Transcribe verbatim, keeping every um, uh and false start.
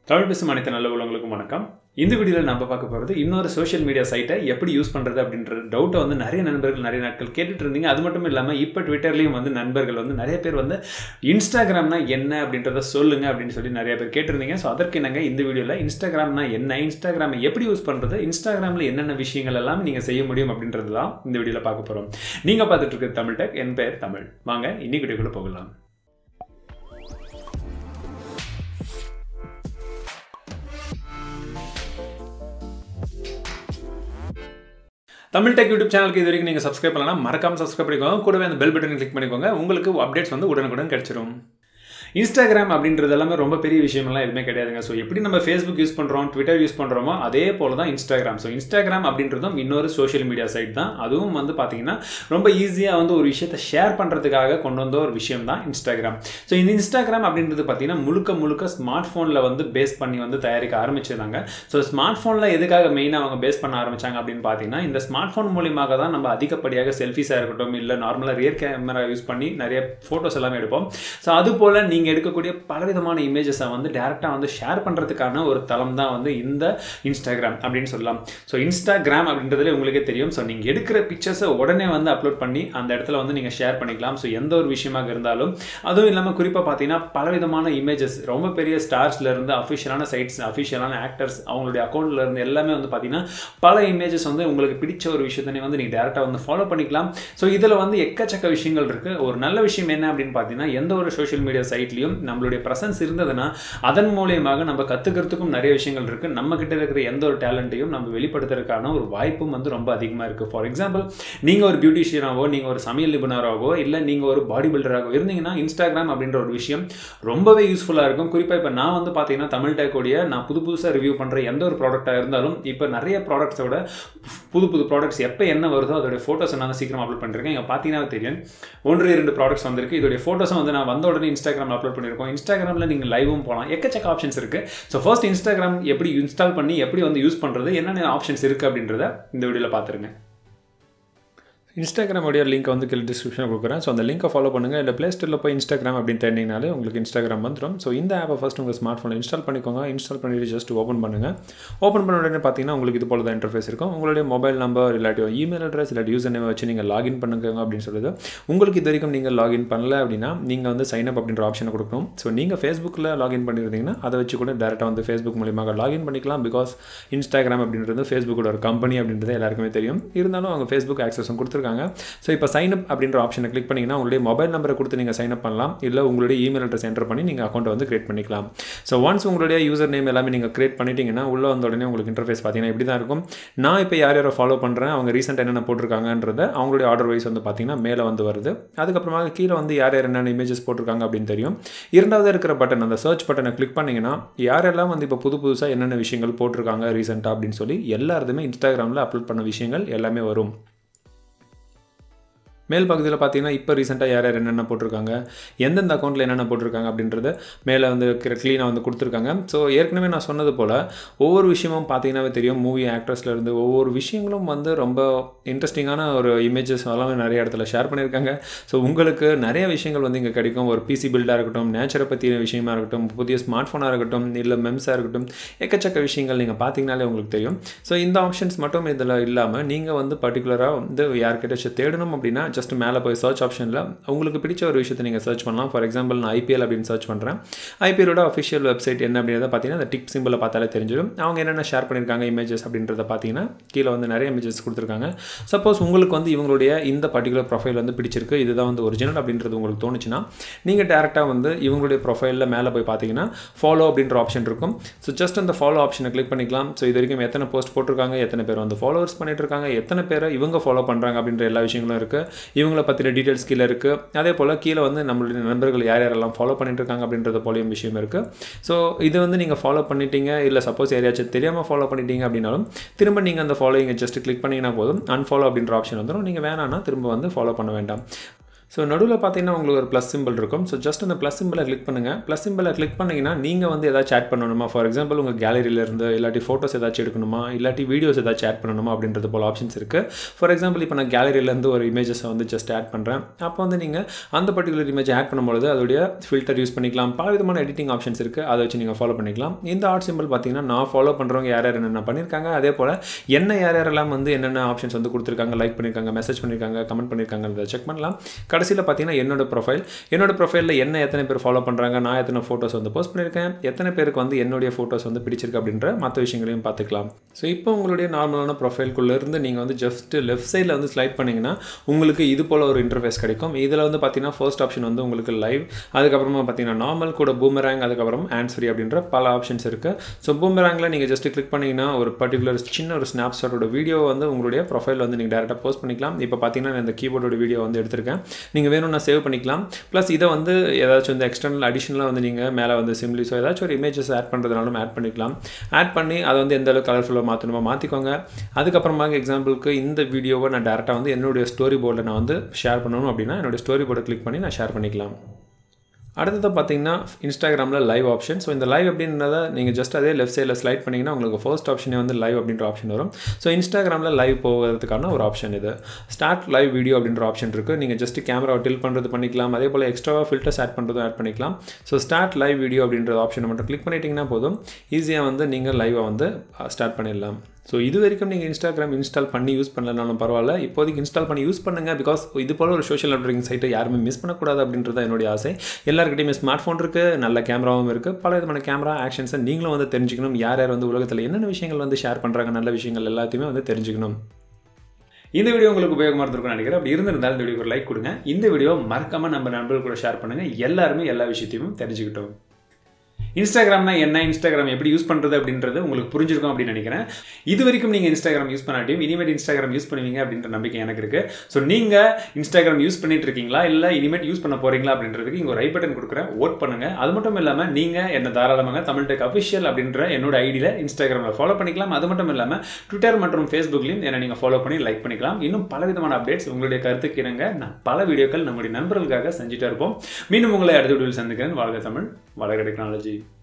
தமிழ் பேசும் அனைத்து நல்ல உள்ளவங்களுக்கும் வணக்கம். இந்த வீடியோவில் நம்ம பார்க்க போகிறது இன்னொரு சோஷியல் மீடியா சைட்டை எப்படி யூஸ் பண்ணுறது அப்படின்ற டவுட்டை வந்து நிறைய நண்பர்கள் நிறைய நாட்கள் கேட்டுட்டு இருந்தீங்க. அது மட்டும் இல்லாமல் இப்போ ட்விட்டர்லேயும் வந்து நண்பர்கள் வந்து நிறைய பேர் வந்து இன்ஸ்டாகிராம்னா என்ன அப்படின்றத சொல்லுங்க அப்படின்னு சொல்லி நிறைய பேர் கேட்டிருந்தீங்க. ஸோ அதற்கு என்னங்க இந்த வீடியோவில் இன்ஸ்டாகிராம்னா என்ன, இன்ஸ்டாகிராமை எப்படி யூஸ் பண்ணுறது, இன்ஸ்டாகிராமில் என்னென்ன விஷயங்கள் எல்லாம் நீங்கள் செய்ய முடியும் அப்படின்றது தான் இந்த வீடியோவில் பார்க்க போகிறோம். நீங்கள் பார்த்துட்டு இருக்கிறது தமிழ் டெக். என் பெயர் தமிழ். வாங்க இன்னைக்கு வீடியோக்குள்ளே போகலாம். தமிழ் டெக் யூடியூப் சேனலுக்கு இது வரைக்கும் நீங்கள் சப்ஸ்கிரைப் பண்ணலாம், மறக்காமல் சப்ஸ்கிரைப் பண்ணிக்கோங்க. கூடவே அந்த பெல் பட்டனை கிளிக் பண்ணிக்கோங்க. உங்களுக்கு அப்டேட்ஸ் வந்து உடனுக்குடன் கிடைச்சிரும். இன்ஸ்டாகிராம் அப்படின்றது எல்லாமே ரொம்ப பெரிய விஷயமெல்லாம் எதுவுமே கிடையாதுங்க. ஸோ எப்படி நம்ம ஃபேஸ்புக் யூஸ் பண்ணுறோம், ட்விட்டர் யூஸ் பண்ணுறோமோ அதே போல தான் இன்ஸ்டாகிராம். ஸோ இன்ஸ்டாகிராம் அப்படின்றதும் இன்னொரு சோஷியல் மீடியா சைட் தான். அதுவும் வந்து பார்த்தீங்கன்னா ரொம்ப ஈஸியாக வந்து ஒரு விஷயத்தை ஷேர் பண்ணுறதுக்காக கொண்டு வந்த ஒரு விஷயம் தான் இன்ஸ்டாகிராம். ஸோ இந்த இன்ஸ்டாகிராம் அப்படின்றது பார்த்தீங்கன்னா முழுக்க முழுக்க ஸ்மார்ட் ஃபோனில் வந்து பேஸ் பண்ணி வந்து தயாரிக்க ஆரம்பிச்சிருந்தாங்க. ஸோ ஸ்மார்ட் ஃபோனில் எதுக்காக மெயினாக அவங்க பேஸ் பண்ண ஆரம்பித்தாங்க அப்படின்னு பார்த்தீங்கன்னா, இந்த ஸ்மார்ட் ஃபோன் மூலியமாக தான் நம்ம அதிகப்படியாக செல்ஃபிஸாக இருக்கட்டும், இல்லை நார்மலாக ரியர் கேமரா யூஸ் பண்ணி நிறைய ஃபோட்டோஸ் எல்லாமே எடுப்போம். ஸோ அது போல் நீங்கள் எடுக்கக்கூடிய பலவிதமான இமேஜஸை வந்து டேரெக்டாக வந்து ஷேர் பண்ணுறதுக்கான ஒரு தளம் தான் வந்து இந்த இன்ஸ்டாகிராம் அப்படின்னு சொல்லலாம். ஸோ இன்ஸ்டாகிராம் அப்படின்றதுல உங்களுக்கே தெரியும். ஸோ நீங்கள் எடுக்கிற பிக்சர்ஸை உடனே வந்து அப்லோட் பண்ணி அந்த இடத்துல வந்து நீங்கள் ஷேர் பண்ணிக்கலாம். ஸோ எந்த ஒரு விஷயமாக இருந்தாலும், அதுவும் இல்லாமல் குறிப்பாக பார்த்தீங்கன்னா பலவிதமான இமேஜஸ், ரொம்ப பெரிய ஸ்டார்ஸ்லேருந்து அஃபிஷியலான சைட்ஸ், அஃபிஷியலான ஆக்டர்ஸ் அவங்களுடைய அக்கௌண்ட்டில் இருந்து எல்லாமே வந்து பார்த்தீங்கன்னா பல இமேஜஸ் வந்து உங்களுக்கு பிடிச்ச ஒரு விஷயத்தனே வந்து நீங்கள் டேரெக்டாக வந்து ஃபாலோ பண்ணிக்கலாம். ஸோ இதில் வந்து எக்கச்சக்க விஷயங்கள் இருக்குது. ஒரு நல்ல விஷயம் என்ன அப்படின்னு பார்த்தீங்கன்னா, எந்த ஒரு சோஷியல் மீடியா சைட்லையும் நம்மளுடைய பிரசன்ஸ் இருந்ததுன்னா அதன் மூலியமாக நம்ம கற்றுக்கிறதுக்கும் நிறைய விஷயங்கள் இருக்குது. நம்ம கிட்ட இருக்கிற எந்த ஒரு டேலண்ட்டையும் நம்ம வெளிப்படுத்துறதுக்கான ஒரு வாய்ப்பும் வந்து ரொம்ப அதிகமாக இருக்குது. ஃபார் எக்ஸாம்பிள், நீங்கள் ஒரு பியூட்டிஷியனாகவோ, நீங்கள் ஒரு சமையல் நிபுணராகவோ, இல்லை நீங்கள் ஒரு பாடி பில்டராகவோ இருந்தீங்கன்னா இன்ஸ்டாகிராம் அப்படின்ற ஒரு விஷயம் ரொம்பவே யூஸ்ஃபுல்லாக இருக்கும். குறிப்பாக இப்போ நான் வந்து பார்த்தீங்கன்னா தமிழ் டெக்கோடைய நான் புது புதுசாக ரிவ்யூ பண்ணுற எந்த ஒரு ப்ராடக்டாக இருந்தாலும் இப்போ நிறைய ப்ராடக்ட்ஸோட புது புது ப்ராடக்ட்ஸ் எப்போ என்ன வருதோ அதோடைய ஃபோட்டோஸை நான் சீக்கிரம் அப்லோட் பண்ணிருக்கேன். இங்கே பார்த்தீங்கன்னா தெரியும், ஒன்று இரண்டு ப்ராடக்ட்ஸ் வந்திருக்கு. இதோடைய ஃபோட்டோஸும் வந்து நான் வந்த உடனே இன்ஸ்டாகிராம் அப்லோட் பண்ணியிருக்கோம். இன்ஸ்டாகிராமில் நீங்கள் லைவும் போகலாம், எக்கச்சக்க ஆப்ஷன்ஸ் இருக்குது. ஸோ ஃபர்ஸ்ட் இன்ஸ்டாகிராம் எப்படி இன்ஸ்டால் பண்ணி எப்படி வந்து யூஸ் பண்ணுறது, என்னென்ன ஆப்ஷன்ஸ் இருக்குது அப்படின்றத இந்த வீடியோவில் பார்த்துருங்க. இன்ஸ்டாகிராமோடைய லிங்க் வந்து கீழே டிஸ்கிரிப்ஷனில் கொடுக்குறேன். ஸோ அந்த லிங்கை ஃபாலோ பண்ணுங்கள். இல்லை ப்ளே ஸ்டோரில் போய் இன்ஸ்டாகிராம் அப்படின்னு தேடினாலே உங்களுக்கு இன்ஸ்டாகிராம் வந்துடும். ஸோ இந்த ஆப்பை ஃபஸ்ட் உங்கள் ஸ்மார்ட் ஃபோனில் இன்ஸ்டால் பண்ணிக்கோங்க. இன்ஸ்டால் பண்ணிட்டு ஜஸ்ட் ஓப்பன் பண்ணுங்கள். ஓப்பன் பண்ண உடனே பார்த்தீங்கன்னா உங்களுக்கு இது போல தான் இன்டர்ஃபேஸ் இருக்கும். உங்களுடைய மொபைல் நம்பர் இல்லாட்டி இமெயில் அட்ரஸ் இல்லாட்டி யூசர் நேம் வச்சு நீங்கள் லாகின் பண்ணுங்க அப்படின்னு சொல்லுது. உங்களுக்கு இது வரைக்கும் நீங்கள் லாகின் பண்ணல அப்படின்னா நீங்கள் வந்து சைன் அப் அப்படின்ற ஆப்ஷனை கொடுக்கணும். ஸோ நீங்கள் ஃபேஸ்புக்கில் லாகின் பண்ணியிருந்தீங்கன்னா அதை வச்சு கூட டேரெக்டாக வந்து ஃபேஸ்புக் மூலியமாக லாகின் பண்ணிக்கலாம். பிகாஸ் இன்ஸ்டாகிராம் அப்படின்றது ஃபேஸ்புக்கோட ஒரு கம்பெனி அப்படின்றது எல்லாருக்குமே தெரியும். இருந்தாலும் அவங்க ஃபேஸ்புக் ஆக்சஸும் கொடுத்துருக்காங்க. ஸோ இப்போ சைன் அப் அப்படின்ற ஆப்ஷனை கிளிக் பண்ணிங்கன்னா உங்களுடைய மொபைல் நம்பரை கொடுத்து நீங்கள் சைன் அப் பண்ணலாம். இல்லை உங்களுடைய இமெயில் அட்ரஸ் என்டர் பண்ணி நீங்கள் அக்கௌண்ட்டை வந்து கிரியேட் பண்ணிக்கலாம். ஸோ ஒன்ஸ் உங்களுடைய யூசர் நேம் எல்லாமே நீங்கள் கிரியேட் பண்ணிட்டீங்கன்னா உள்ளே வந்த உடனே உங்களுக்கு இன்டர்ஃபேஸ் பார்த்தீங்கன்னா இப்படி தான் இருக்கும். நான் இப்போ யார் யாரை ஃபாலோ பண்ணுறேன், அவங்க ரீசெண்ட் என்னென்ன போட்டிருக்காங்கன்றத அவங்களுடைய ஆர்டர் வைஸ் வந்து பார்த்தீங்கன்னா மேலே வந்து வருது. அதுக்கப்புறமா கீழே வந்து யார் யார் என்னென்ன இமேஜஸ் போட்டிருக்காங்க அப்படின்னு தெரியும். இரண்டாவது இருக்கிற பட்டன், அந்த சர்ச் பட்டனை கிளிக் பண்ணிங்கன்னா யாரெல்லாம் வந்து இப்போ புது புதுசாக என்னென்ன விஷயங்கள் போட்டிருக்காங்க ரீசெண்டாக அப்படின்னு சொல்லி எல்லாருமே இன்ஸ்டாகிராமில் அப்லோட் பண்ண விஷயங்கள் எல்லாமே வரும். மேல் பகுதியில் பார்த்தீங்கன்னா இப்போ ரீசெண்டாக யார் யார் என்னென்ன போட்டிருக்காங்க, எந்தெந்த அக்கௌண்ட்டில் என்னென்ன போட்டிருக்காங்க அப்படின்றத மேலே வந்து க்ளீனாக வந்து கொடுத்துருக்காங்க. ஸோ ஏற்கனவே நான் சொன்னது போல் ஒவ்வொரு விஷயமும் பார்த்தீங்கன்னாவே தெரியும், மூவி ஆக்ட்ரஸ்லேருந்து ஒவ்வொரு விஷயங்களும் வந்து ரொம்ப இன்ட்ரெஸ்டிங்கான ஒரு இமேஜஸ் எல்லாமே நிறைய இடத்துல ஷேர் பண்ணியிருக்காங்க. ஸோ உங்களுக்கு நிறைய விஷயங்கள் வந்து இங்கே கிடைக்கும். ஒரு பிசி பில்டாக இருக்கட்டும், நேச்சரை பற்றின விஷயமா இருக்கட்டும், புதிய ஸ்மார்ட் ஃபோனாக இருக்கட்டும், இல்லை மெம்ஸாக இருக்கட்டும், எக்கச்சக்க விஷயங்கள் நீங்கள் பார்த்தீங்கனாலே உங்களுக்கு தெரியும். ஸோ இந்த ஆப்ஷன்ஸ் மட்டும் இதில் இல்லாமல் நீங்கள் வந்து பர்டிகுலராக வந்து யார்கிட்ட தேடணும் அப்படின்னா ஜஸ்ட் மேலே போய் சர்ச் ஆப்ஷனில் உங்களுக்கு பிடிச்ச ஒரு விஷயத்தை நீங்கள் சர்ச் பண்ணலாம். ஃபார் எக்ஸாம்பிள் நான் ஐபிஎல் அப்படின்னு சர்ச் பண்ணுறேன். ஐபிஎலோட அஃபிஷியல் வெப்சைட் என்ன அப்படின்றத பார்த்தீங்கன்னா அந்த டிக் சிம்பிளை பார்த்தாலே தெரிஞ்சிடும். அவங்க என்னென்ன ஷேர் பண்ணியிருக்காங்க இமேஜஸ் அப்படின்றத பார்த்தீங்கன்னா கீழே வந்து நிறைய இமேஜஸ் கொடுத்துருக்காங்க. சப்போஸ் உங்களுக்கு வந்து இவங்களுடைய இந்த பர்டிகுலர் ப்ரொஃபைல் வந்து பிடிச்சிருக்கு, இதுதான் வந்து ஒரிஜினல் அப்படின்றது உங்களுக்கு தோணுச்சுன்னா நீங்கள் டேரெக்டாக வந்து இவங்களுடைய ப்ரொஃபைலில் மேலே போய் பார்த்தீங்கன்னா ஃபாலோ அப்படின்ற ஆப்ஷன் இருக்கும். ஸோ ஜஸ்ட் அந்த ஃபாலோ ஆப்ஷனை கிளிக் பண்ணிக்கலாம். ஸோ இது வரைக்கும் எத்தனை போஸ்ட் போட்டிருக்காங்க, எத்தனை பேர் வந்து ஃபாலோவர்ஸ் பண்ணிட்டு இருக்காங்க, எத்தனை பேரை இவங்க ஃபாலோ பண்ணுறாங்க அப்படின்ற எல்லா விஷயங்களும் இருக்குது. இவங்களை பற்றின டீட்டெயில்ஸ் கீழே இருக்குது. அதே போல் கீழே வந்து நம்மளுடைய நண்பர்கள் யார் யாரெல்லாம் ஃபாலோ பண்ணிட்டு இருக்காங்க அப்படின்றது போலையும் விஷயம் இருக்குது. ஸோ இது வந்து நீங்கள் ஃபாலோ பண்ணிட்டீங்க, இல்லை சப்போஸ் யாரையாச்சும் தெரியாமல் ஃபாலோ பண்ணிட்டீங்க அப்படின்னாலும் திரும்ப நீங்கள் அந்த ஃபாலோயிங்கை ஜஸ்ட் கிளிக் பண்ணிங்கன்னா போதும், அன்ஃபாலோ அப்படின்ற ஆப்ஷன் வந்துடும். நீங்கள் வேணான்னா திரும்ப வந்து ஃபாலோ பண்ண வேண்டாம். ஸோ நடுவில் பார்த்தீங்கன்னா உங்களுக்கு ஒரு ப்ளஸ் சிம்பிள் இருக்கும். ஸோ ஜஸ்ட் அந்த ப்ளஸ் சிம்பிளை கிளிக் பண்ணுங்கள். ப்ளஸ் சிம்பிளை கிளிக் பண்ணிங்கன்னா நீங்கள் வந்து ஏதாச்சும் ஆட் பண்ணணுமா, ஃபார் எக்ஸாம்பிள் உங்கள் கேலரியிலேருந்து இல்லாட்டி ஃபோட்டோஸ் ஏதாச்சும் எடுக்கணுமா, இல்லாட்டி வீடியோஸ் ஏதாச்சும் ஆட் பண்ணணுமா அப்படின்றது போல் ஆப்ஷன்ஸ் இருக்குது. ஃபார் எக்ஸாம்பிள் இப்போ நான் கேலரியிலேருந்து ஒரு இமேஜஸை வந்து ஜஸ்ட் ஆட் பண்ணுறேன். அப்போ வந்து நீங்கள் அந்த பர்டிகுலர் இமேஜ் ஆட் பண்ணும்போது அதோடைய ஃபில்டர் யூஸ் பண்ணிக்கலாம். பல விதமான எடிட்டிங் ஆப்ஷன்ஸ் இருக்குது, அதை வச்சு நீங்கள் ஃபாலோ பண்ணிக்கலாம். இந்த ஆர்ட் சிம்பிள் பார்த்தீங்கன்னா நான் ஃபாலோ பண்ணுறவங்க யார் யார் என்னென்ன பண்ணியிருக்காங்க, அதே போல் என்ன யார் யாரெல்லாம் வந்து என்னென்ன ஆப்ஷன்ஸ் வந்து கொடுத்துருக்காங்க, லைக் பண்ணியிருக்காங்க, மெசேஜ் பண்ணியிருக்காங்க, கமெண்ட் பண்ணியிருக்காங்க, செக் பண்ணலாம். கடைசியில் பார்த்தீங்கன்னா என்னோட ப்ரொஃபைல் என்னோட ப்ரொஃபைலில் என்ன எத்தனை பேர் ஃபாலோ பண்ணுறாங்க, நான் எத்தனை ஃபோட்டோஸ் வந்து போஸ்ட் பண்ணியிருக்கேன், எத்தனை பேருக்கு வந்து என்னுடைய ஃபோட்டோஸ் வந்து பிடிச்சிருக்கு அப்படின்ற மற்ற விஷயங்களையும் பார்த்துக்கலாம். ஸோ இப்போ உங்களுடைய நார்மலான ப்ரொஃபைல்குள்ளேருந்து நீங்கள் வந்து ஜஸ்ட் லெஃப்ட் சைடில் வந்து ஸ்லைட் பண்ணிங்கன்னா உங்களுக்கு இது போல் ஒரு இன்டர்ஃபேஸ் கிடைக்கும். இதில் வந்து பார்த்தீங்கன்னா ஃபர்ஸ்ட் ஆப்ஷன் வந்து உங்களுக்கு லைவ், அதுக்கப்புறமா பார்த்தீங்கன்னா நார்மல், கூட பூமராங், அதுக்கப்புறம் ஹேண்ட்ஸ் ஃப்ரீ அப்படின்ற பல ஆப்ஷன்ஸ் இருக்குது. ஸோ பூமராங்கில் நீங்கள் ஜஸ்ட் கிளிக் பண்ணிங்கன்னா ஒரு பர்டிகுலர் சின்ன ஒரு ஸ்னாப்ஷாட்டோட வீடியோ வந்து உங்களுடைய ப்ரொஃபைல் வந்து நீங்கள் டேரெக்டாக போஸ்ட் பண்ணிக்கலாம். இப்போ பார்த்தீங்கன்னா நான் இந்த கீபோர்டோட வீடியோ வந்து எடுத்திருக்கேன், நீங்கள் வேணும்னா சேவ் பண்ணிக்கலாம். ப்ளஸ் இதை வந்து ஏதாச்சும் வந்து எக்ஸ்டர்னல் அடிஷனலாக வந்து நீங்கள் மேலே வந்து சிம்லிஸோ ஏதாச்சும் ஒரு இமேஜஸ் ஆட் பண்ணுறதுனாலும் ஆட் பண்ணிக்கலாம். ஆட் பண்ணி அதை வந்து எந்த அளவுக்கு கலர்ஃபுல்லாக மாற்றணுமோ மாற்றிக்கோங்க. அதுக்கப்புறமாக எக்ஸாம்பிளுக்கு இந்த வீடியோவை நான் டேரெக்டாக வந்து என்னுடைய ஸ்டோரி போர்டில் நான் வந்து ஷேர் பண்ணணும் அப்படின்னா என்னுடைய ஸ்டோரி போர்டை கிளிக் பண்ணி நான் ஷேர் பண்ணிக்கலாம். அடுத்தது பார்த்தீங்கன்னா இன்ஸ்டாகிராமில் லைவ் ஆப்ஷன். ஸோ இந்த லைவ் அப்படின்றத நீங்கள் ஜஸ்ட் அதே லெஃப்ட் சைடில் ஸ்லைட் பண்ணிங்கன்னா உங்களுக்கு ஃபர்ஸ்ட் ஆப்ஷனே வந்து லைவ் அப்படின்ற ஆப்ஷன் வரும். ஸோ இன்ஸ்டாகிராமில் லைவ் போகிறதுக்கான ஒரு ஆப்ஷன் இது. ஸ்டார்ட் லைவ் வீடியோ அப்படின்ற ஆப்ஷன் இருக்குது. நீங்கள் ஜஸ்ட் கேமராவை டில் பண்ணுறது பண்ணிக்கலாம், அதே போல் எக்ஸ்ட்ராவாக ஃபில்டர்ஸ் ஆட் பண்ணுறதும் ஆட் பண்ணிக்கலாம். ஸோ ஸ்டார்ட் லைவ் வீடியோ அப்படின்ற ஆப்ஷனை மட்டும் கிளிக் பண்ணிட்டீங்கன்னா போதும், ஈஸியாக வந்து நீங்கள் லைவை வந்து ஸ்டார்ட் பண்ணிடலாம். ஸோ இது வரைக்கும் நீங்கள் இன்ஸ்டாகிராம் இன்ஸ்டால் பண்ணி யூஸ் பண்ணலனாலும் பரவாயில்ல, இப்போதைக்கு இன்ஸ்டால் பண்ணி யூஸ் பண்ணுங்கள். பிகாஸ் இது போல் ஒரு சோஷியல் நெட்வொர்க்கிங் சைட்டை யாருமே மிஸ் பண்ணக்கூடாது அப்படின்றது என்னுடைய ஆசை. எல்லாருக்கிட்டையுமே ஸ்மார்ட் ஃபோன் இருக்குது, நல்ல கேமராவும் இருக்குது. பல விதமான கேமரா ஆக்ஷன்ஸை நீங்களும் வந்து தெரிஞ்சுக்கணும். யார் யார் வந்து உலகத்தில் என்னென்ன விஷயங்கள் வந்து ஷேர் பண்ணுறாங்க, நல்ல விஷயங்கள் எல்லாத்தையுமே வந்து தெரிஞ்சுக்கணும். இந்த வீடியோ உங்களுக்கு உபயோகமாக இருந்திருக்கும்னு நினைக்கிறேன். அப்படி இருந்திருந்தால் இந்த வீடியோக்கு ஒரு லைக் கொடுங்க. இந்த வீடியோ மறக்காமல் நம்ம நண்பர்கள் கூட ஷேர் பண்ணுங்கள். எல்லாருமே எல்லா விஷயத்தையும் தெரிஞ்சுக்கிட்டோம். இன்ஸ்டாகிராம்னா என்ன, இன்ஸ்டாகிராம் எப்படி யூஸ் பண்ணுறது அப்படின்றது உங்களுக்கு புரிஞ்சிருக்கும் அப்படின்னு நினைக்கிறேன். இது வரைக்கும் நீங்கள் இன்ஸ்டாகிராம் யூஸ் பண்ணாட்டியும் இனிமேட் இன்ஸ்டாகிராம் யூஸ் பண்ணுவீங்க அப்படின்ற நம்பிக்கை எனக்கு இருக்குது. ஸோ நீங்கள் இன்ஸ்டாகிராம் யூஸ் பண்ணிட்டு இருக்கீங்களா, இல்லை இனிமேட் யூஸ் பண்ண போகிறீங்களா அப்படின்றதுக்கு இங்கே ஒரு ரைட் பட்டன் கொடுக்குறேன், ஓட் பண்ணுங்கள். அது மட்டும் இல்லாமல் நீங்கள் என்ன தாராளமாக தமிழ் டெக் அஃபிஷியல் அப்படின்ற என்னோட ஐடியில் இன்ஸ்டாகிராமில் ஃபாலோ பண்ணிக்கலாம். அது மட்டும் இல்லாமல் ட்விட்டர் மற்றும் ஃபேஸ்புக்லையும் என்னை நீங்கள் ஃபாலோ பண்ணி லைக் பண்ணிக்கலாம். இன்னும் பல விதமான அப்டேட்ஸ் உங்களுடைய கருத்துக்கு இணங்க நான் பல வீடியோக்கள் நம்முடைய நண்பர்களுக்காக செஞ்சுட்டே இருப்போம். மீண்டும் உங்களை அடுத்த வீடியோவில் சந்திக்கிறேன். வாழ்க தமிழ், வளர்க டெக்னாலஜி.